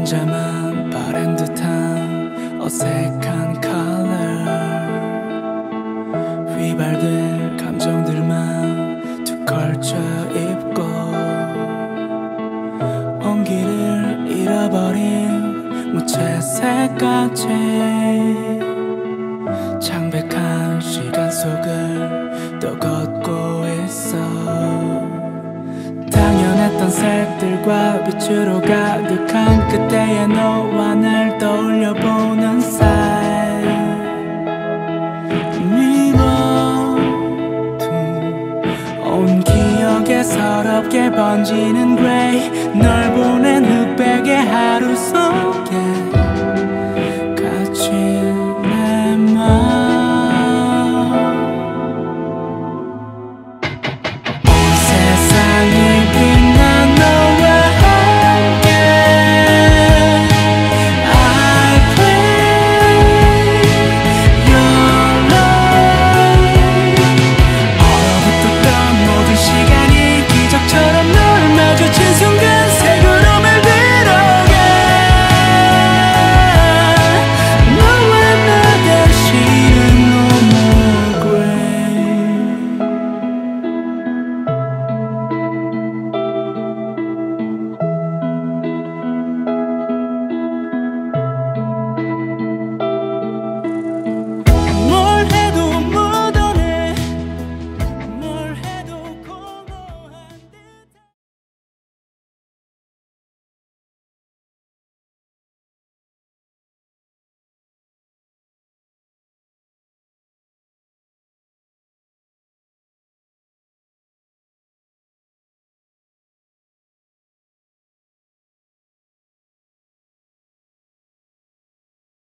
혼자만 바랜 듯한 어색한 컬러 휘발될 감정들만 툭 걸쳐 입고 온기를 잃어버린 무채색같이 창백한 시간 속을 또 걷고 있어. 당연했던 색들과 빛으로 가득한 그때의 너와 날 떠올려보는 사이 미워둔 온 기억에 서럽게 번지는 그레이 널 보는